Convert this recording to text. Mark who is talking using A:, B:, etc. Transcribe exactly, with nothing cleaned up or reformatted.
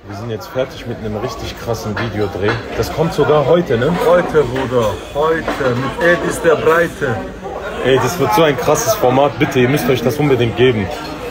A: Wir sind jetzt fertig mit einem richtig krassen Videodreh. Das kommt sogar heute, ne?
B: Heute, Bruder. Heute. Mit Ed ist der Breite.
A: Ey, das wird so ein krasses Format. Bitte, ihr müsst euch das unbedingt geben.